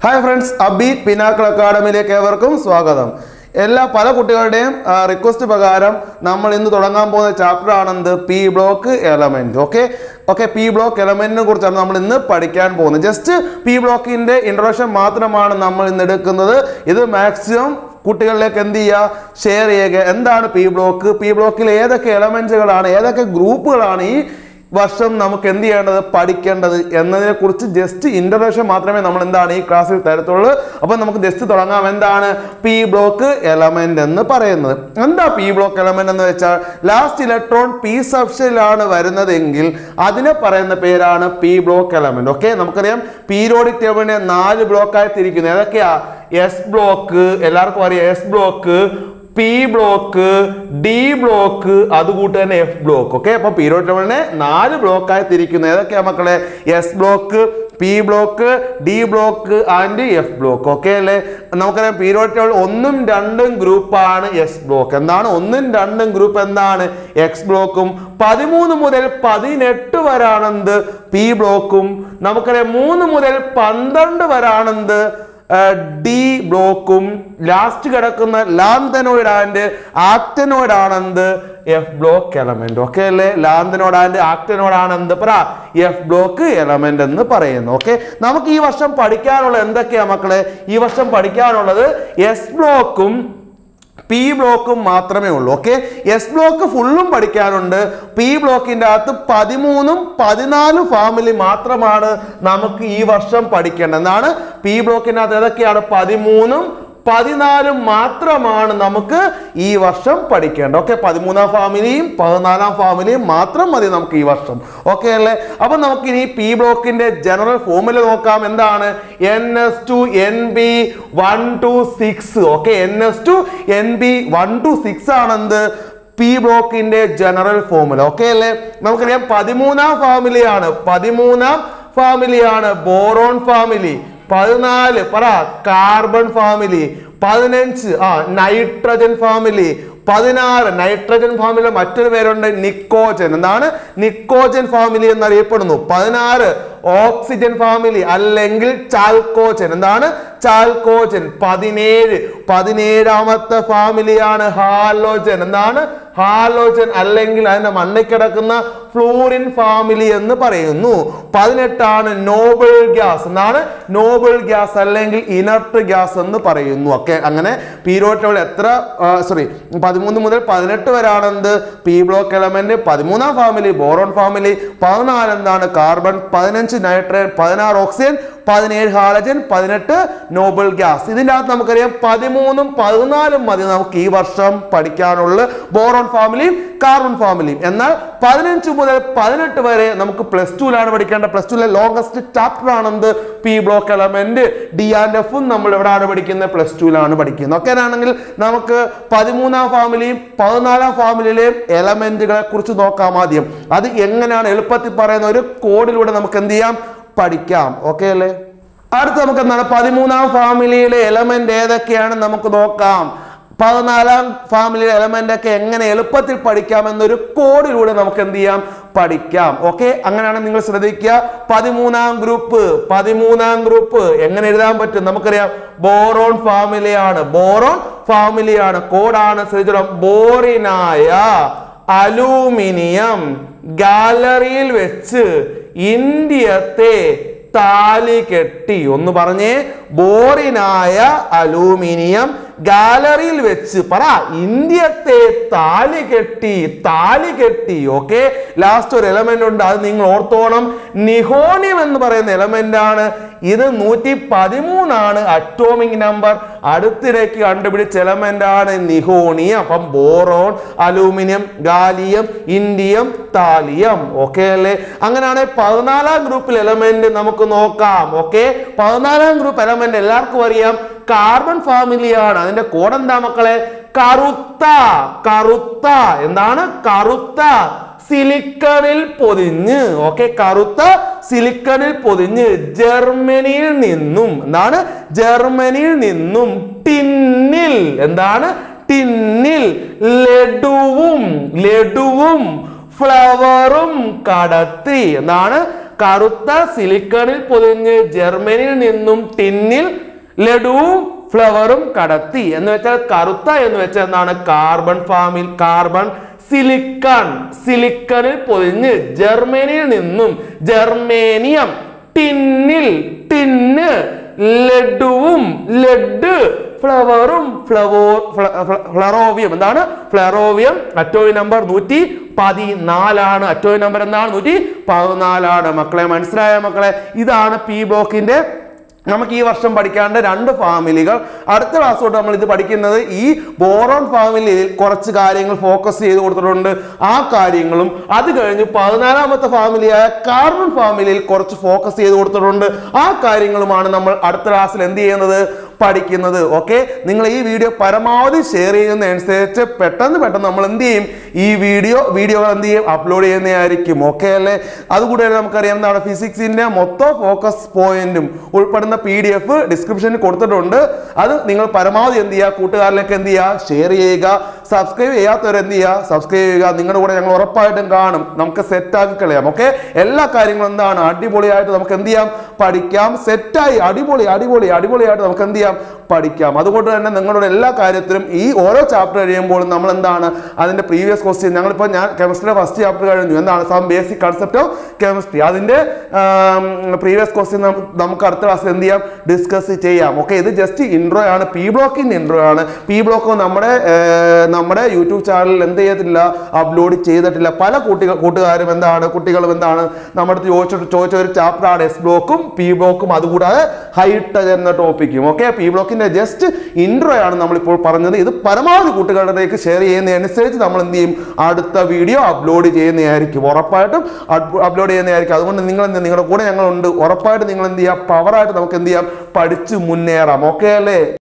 Hi friends, Upbeat Pinnacle Academy-യിലേക്ക് ഏവർക്കും സ്വാഗതം. പല കുട്ടികളുടെയും റിക്വസ്റ്റ് പ്രകാരം നമ്മൾ ഇന്ന് തുടങ്ങാൻ പോകുന്ന ചാപ്റ്റർ ആണ് P block element. Okay P block എലമെന്റിനെ കുറിച്ചാണ് നമ്മൾ ഇന്ന് പഠിക്കാൻ പോകുന്നത്. ജസ്റ്റ് പി ബ്ലോക്കിന്റെ ഇൻട്രൊഡക്ഷൻ മാത്രമാണ് നമ്മൾ ഇന്ന് എടുക്കുന്നത്. ഇത് മാക്സിമം കുട്ടികളിലേക്ക് എന്ത് ചെയ്യുക, ഷെയർ ചെയ്യുക. എന്താണ് പി ബ്ലോക്ക്, പി ബ്ലോക്കിൽ ഏതൊക്കെ എലമെന്റുകളാണ്, ഏതൊക്കെ ഗ്രൂപ്പുകളാണ് ഈ വർഷം നമുക്ക് എന്ത് ചെയ്യേണ്ടത്, പഠിക്കേണ്ടത് എന്നതിനെ കുറിച്ച് ജസ്റ്റ് ഇൻട്രൊഡക്ഷൻ മാത്രമേ നമ്മൾ എന്താണ് ഈ ക്ലാസ്സിൽ തരത്തുള്ളൂ. അപ്പോൾ നമുക്ക് ജസ്റ്റ് തുടങ്ങാം. എന്താണ് പി ബ്ലോക്ക് എലമെന്റ് എന്ന് പറയുന്നത്? എന്താ പി ബ്ലോക്ക് എലമെന്റ് എന്ന് വെച്ചാൽ ലാസ്റ്റ് ഇലക്ട്രോൺ പി സബ്ഷനിലാണ് വരുന്നതെങ്കിൽ അതിനെ പറയുന്ന പേരാണ് പി ബ്ലോക്ക് എലമെന്റ്. ഓക്കെ, നമുക്കറിയാം പീരിയോഡിക് ടേബിളിനെ 4 ബ്ലോക്കായി തിരിക്കുന്നത്. ഏതൊക്കെയാ? എസ് ബ്ലോക്ക്, എല്ലാവർക്കും അറിയാം S block, P block, D block, അതുകൂട്ട് തന്നെ എഫ് ബ്ലോക്ക്. ഓക്കെ, അപ്പൊ പീരിയോഡിക് ടേബിളിനെ 4 ബ്ലോക്കായി തിരിക്കുന്നത്. ഏതൊക്കെയാ മക്കളെ? S block, P block, D block and F block. Okay അല്ലേ? നമുക്കറിയാം പീരിയോഡിക് ടേബിൾ 1ഉം 2ഉം ഗ്രൂപ്പാണ് എസ് ബ്ലോക്ക്. എന്താണ് 1ഉം 2ഉം ഗ്രൂപ്പ്? എന്താണ് എക്സ് ബ്ലോക്കും. 13 മുതൽ 18 വരാണെന്ത് പി ബ്ലോക്കും. നമുക്കറിയാം 3 മുതൽ 12 വരാണെന്ത് ഡി ബ്ലോക്കും. ലാസ്റ്റ് കിടക്കുന്ന ലാന്തനോയിഡ് ആൻഡ് ആക്ടനോയിഡ് ആണെന്ത് എഫ് ബ്ലോക്ക് എലമെന്റ്. ഓക്കെ അല്ലേ? ലാന്തനോയിഡ് ആൻഡ് ആക്ടനോയിഡ് ആണെന്ത് പറ എഫ് ബ്ലോക്ക് എലമെന്റ് എന്ന് പറയുന്നു. ഓക്കെ, നമുക്ക് ഈ വർഷം പഠിക്കാനുള്ള എന്തൊക്കെയാ മക്കളെ? ഈ വർഷം പഠിക്കാനുള്ളത് എസ് ബ്ലോക്കും പി ബ്ലോക്കും മാത്രമേ ഉള്ളൂ. ഓക്കെ, എസ് ബ്ലോക്ക് ഫുള്ളും പഠിക്കാനുണ്ട്. പി ബ്ലോക്കിന്റെ അകത്ത് 13ഉം 14 ഫാമിലി മാത്രമാണ് നമുക്ക് ഈ വർഷം പഠിക്കേണ്ടത്. എന്താണ് പി ബ്ലോക്കിന്റെ അകത്ത് ഏതൊക്കെയാണ്? 13ഉം 14 മാത്രമാണ് നമുക്ക് ഈ വർഷം പഠിക്കേണ്ടത്. ഓക്കെ, 13ാം ഫാമിലിയും 14ാം ഫാമിലിയും മാത്രം മതി നമുക്ക് ഈ വർഷം. ഓക്കെ അല്ലേ? അപ്പൊ നമുക്ക് ഇനി പി ബ്ലോക്കിന്റെ ജനറൽ ഫോർമുല നോക്കാം. എന്താണ്? NS2 NB 1 to 6. Okay, NS2 NB 1 to 6 ആണെന്ത് പി ബ്ലോക്കിന്റെ ജനറൽ ഫോർമുല. ഓക്കെ അല്ലേ? നമുക്കറിയാം 13ാം ഫാമിലിയാണ് ബോറോൺ ഫാമിലി. 14 പറ carbon family. 15 nitrogen family. 16 nitrogen family മറ്റൊരു പേരുണ്ട് നിക്കോജൻ. എന്താണ്? നിക്കോജൻ ഫാമിലി എന്നറിയപ്പെടുന്നു. 16 ഓക്സിജൻ ഫാമിലി അല്ലെങ്കിൽ ചാൽക്കോജൻ. എന്താണ്? ചാൽക്കോജൻ. 17ാമത്തെ ഫാമിലിയാണ് ഹാലോജൻ. എന്താണ്? ഹാലോജൻ അല്ലെങ്കിൽ അതിന്റെ മണ്ണിൽ കിടക്കുന്ന ഫ്ലൂറിൻ ഫാമിലി എന്ന് പറയുന്നു. 18 നോബിൾ ഗ്യാസ്. എന്താണ്? നോബിൾ ഗ്യാസ് അല്ലെങ്കിൽ ഇനർട്ട് ഗ്യാസ് എന്ന് പറയുന്നു. ഓക്കെ, അങ്ങനെ പീരിയോഡിക് ടേബിൾ 13 മുതൽ 18 വരാണെന്ത് പി ബ്ലോക്ക് എലമെന്റ്. 13ാം ഫാമിലി ബോറോൺ ഫാമിലി. 14 എന്താണ്? Carbon. 15 nitrogen. 16 oxygen. 17 halogen. 18 noble gas. ഇതിൻ്റെ അകത്ത് നമുക്കറിയാം 13ഉം 14ഉം മതി നമുക്ക് ഈ വർഷം പഠിക്കാനുള്ള ബോറോൺ ഫാമിലിയും കാർബൺ ഫാമിലിയും. എന്നാൽ 15 മുതൽ 18 വരെ നമുക്ക് +2ലാണ് പഠിക്കേണ്ടത്. +2ലെ ലോങ്സ്റ്റ് ചാപ്റ്റർ ആണെന്ത് P block element. D and എഫും നമ്മൾ എവിടെയാണ് പഠിക്കുന്നത്? +2ലാണ് പഠിക്കുന്നത്. ഓക്കെ ആണെങ്കിൽ നമുക്ക് 13ാം ഫാമിലിയും 14ാം ഫാമിലിയിലെയും എലമെന്റുകളെ കുറിച്ച് നോക്കാം ആദ്യം. അത് എങ്ങനെയാണ് എളുപ്പത്തിൽ പറയുന്ന ഒരു കോഡിലൂടെ നമുക്ക് എന്ത് ചെയ്യാം, പഠിക്കാം. ഓക്കെ അല്ലേ? അടുത്ത് നമുക്ക് എന്താണ് 13ാം ഫാമിലിയിലെ എലമെന്റ് ഏതൊക്കെയാണ് നമുക്ക് നോക്കാം. 14ാം ഫാമിലിയിലെ എലമെന്റ് ഒക്കെ എങ്ങനെ എളുപ്പത്തിൽ പഠിക്കാം എന്നൊരു കോഡിലൂടെ നമുക്ക് എന്ത് ചെയ്യാം, പഠിക്കാം. ഓക്കെ, അങ്ങനെയാണ് നിങ്ങൾ ശ്രദ്ധിക്കുക. 13ാം ഗ്രൂപ്പ് എങ്ങനെ എഴുതാൻ പറ്റും? നമുക്കറിയാം ബോറോൺ ഫാമിലിയാണ്. കോഡാണ് ശ്രദ്ധിച്ചോ. ബോറിനായ അലൂമിനിയം ഗാലറിയിൽ വെച്ച് ഇന്ത്യത്തെ താലി കെട്ടി. ഒന്ന് പറഞ്ഞേ, ബോറിനായ അലൂമിനിയം ഗാലറിയിൽ വെച്ച് പറ ഇന്ത്യത്തെ താലി കെട്ടി. ഓക്കെ, ലാസ്റ്റ് ഒരു എലമെന്റ് ഉണ്ട്, അത് നിങ്ങൾ ഓർത്തോണം. നിഹോണിയം എന്ന് പറയുന്ന എലമെന്റ് ആണ്. ഇത് 113 അറ്റോമിക് നമ്പർ. അടുത്തിടയ്ക്ക് കണ്ടുപിടിച്ച എലമെന്റ് ആണ് നിഹോണിയം. അപ്പം boron, aluminium, gallium, indium, thallium. Okay അല്ലേ? അങ്ങനെയാണ് 14ാം ഗ്രൂപ്പിൽ എലമെന്റ് നമുക്ക് നോക്കാം. ഓക്കെ, 14ാം ഗ്രൂപ്പ് എലമെന്റ് എല്ലാവർക്കും അറിയാം കാർബൺ ഫാമിലിയാണ്. അതിന്റെ കോഡ് എന്താ മക്കളെ? കറുത്ത. എന്താണ്? കറുത്ത സിലിക്കണിൽ പൊതിഞ്ഞ്. ഓക്കെ, കറുത്ത സിലിക്കണിൽ പൊതിഞ്ഞ് ജർമ്മനിയിൽ നിന്നും. എന്താണ്? ജർമ്മനിയിൽ നിന്നും ടിന്നിൽ. എന്താണ്? ടിന്നിൽ ലഡുവും ഫ്ലവറും കടത്തി. എന്താണ്? കറുത്ത സിലിക്കണിൽ പൊതിഞ്ഞ് ജർമ്മനിയിൽ നിന്നും ടിന്നിൽ ലഡുവും ഫ്ലവറും കടത്തി. എന്ന് വെച്ചാൽ കറുത്ത എന്ന് വെച്ചാൽ എന്താണ്? കാർബൺ സിലിക്കണിൽ പൊതിഞ്ഞ് ജർമ്മനിയിൽ നിന്നും ജർമേനിയം ടിന്ന് ലഡ് ഫ്ലറോവിയം എന്താണ്? Flerovium. Atomic number 114 atomic number എന്താണ്? 114 മക്കളെ. മനസ്സിലായ മക്കളെ? ഇതാണ് പി ബ്ലോക്കിന്റെ നമുക്ക് ഈ വർഷം പഠിക്കാണ്ട് 2 ഫാമിലികൾ. അടുത്ത ക്ലാസ് തൊട്ട് നമ്മൾ ഇത് പഠിക്കുന്നത് ഈ ബോറോൺ ഫാമിലിയിൽ കുറച്ച് കാര്യങ്ങൾ ഫോക്കസ് ചെയ്ത് കൊടുത്തിട്ടുണ്ട്. ആ കാര്യങ്ങളും അത് കഴിഞ്ഞ് 14ാമത്തെ ഫാമിലിയായ കാർബൺ ഫാമിലിയിൽ കുറച്ച് ഫോക്കസ് ചെയ്ത് കൊടുത്തിട്ടുണ്ട്. ആ കാര്യങ്ങളുമാണ് നമ്മൾ അടുത്ത ക്ലാസ്സിൽ എന്ത് ചെയ്യുന്നത്? പഠിക്കുന്നത്. ഓക്കെ, നിങ്ങൾ ഈ വീഡിയോ പരമാവധി ഷെയർ ചെയ്യുന്നതനുസരിച്ച് പെട്ടെന്ന് നമ്മൾ എന്ത് ചെയ്യും? ഈ വീഡിയോകൾ എന്ത് ചെയ്യും? അപ്ലോഡ് ചെയ്യുന്നതായിരിക്കും. ഓക്കെ അല്ലേ? അതുകൂടെ നമുക്കറിയാം എന്താണ്? ഫിസിക്സിന്റെ മൊത്തം ഫോക്കസ് പോയിന്റും ഉൾപ്പെടുന്ന PDF ഡിസ്ക്രിപ്ഷനിൽ കൊടുത്തിട്ടുണ്ട്. അത് നിങ്ങൾ പരമാവധി എന്ത് ചെയ്യുക? കൂട്ടുകാരിലേക്ക് എന്ത് ചെയ്യുക? ഷെയർ ചെയ്യുക. സബ്സ്ക്രൈബ് ചെയ്യാത്തവർ എന്ത് ചെയ്യുക? സബ്സ്ക്രൈബ് ചെയ്യുക. നിങ്ങളുടെ കൂടെ ഞങ്ങൾ ഉറപ്പായിട്ടും കാണും. നമുക്ക് സെറ്റാക്കി കളയാം. ഓക്കെ, എല്ലാ കാര്യങ്ങളും എന്താണ്? അടിപൊളിയായിട്ട് നമുക്ക് എന്ത് ചെയ്യാം? പഠിക്കാം. സെറ്റായി അടിപൊളിയായിട്ട് നമുക്ക് എന്ത് ചെയ്യാം? പഠിക്കാം. അതുകൊണ്ട് തന്നെ നിങ്ങളുടെ എല്ലാ കാര്യത്തിലും ഈ ഓരോ ചാപ്റ്റർ കഴിയുമ്പോൾ നമ്മൾ എന്താണ് അതിന്റെ പ്രീവിയസ് ക്വസ്റ്റ്യൻ, ഞാൻ കെമിസ്ട്രിയുടെ ഫസ്റ്റ് ചാപ്റ്റർ കഴിഞ്ഞു. എന്താണ്? Some basic concept of chemistry. അതിന്റെ പ്രീവിയസ് ക്വസ്റ്റ്യൻ നമുക്ക് അടുത്ത ക്ലാസ്സിൽ എന്ത് ചെയ്യാം? ഡിസ്കസ് ചെയ്യാം. ഓക്കെ, ഇത് ജസ്റ്റ് ഇൻട്രോ ആണ്. പി ബ്ലോക്കിന്റെ ഇൻട്രോ ആണ്. പി ബ്ലോക്ക് നമ്മുടെ യൂട്യൂബ് ചാനലിൽ എന്ത് ചെയ്തിട്ടില്ല? അപ്ലോഡ് ചെയ്തിട്ടില്ല. പല കുട്ടികളും എന്താണ് നമ്മുടെ ചോദിച്ച ഒരു ചാപ്റ്റർ ആണ് എസ് ബ്ലോക്കും പി ബ്ലോക്കും, അതുകൂടാതെ ഹൈടച്ച് എന്ന ടോപ്പിക്കും. ഓക്കെ, പി ബ്ലോക്കിന്റെ ജസ്റ്റ് ഇൻട്രോ ആണ് നമ്മളിപ്പോൾ പറഞ്ഞത്. ഇത് പരമാവധി കുട്ടികളിലേക്ക് ഷെയർ ചെയ്യുന്നതനുസരിച്ച് നമ്മൾ എന്ത് ചെയ്യും? അടുത്ത വീഡിയോ അപ്ലോഡ് ചെയ്യുന്നതായിരിക്കും. ഉറപ്പായിട്ടും അപ്ലോഡ് ചെയ്യുന്നതായിരിക്കും. അതുകൊണ്ട് നിങ്ങളുടെ കൂടെ ഞങ്ങളുണ്ട്. ഉറപ്പായിട്ടും നിങ്ങൾ എന്ത് ചെയ്യുക? പവറായിട്ട് നമുക്ക് എന്ത് ചെയ്യാം? പഠിച്ചു മുന്നേറാം. ഓക്കെ അല്ലേ?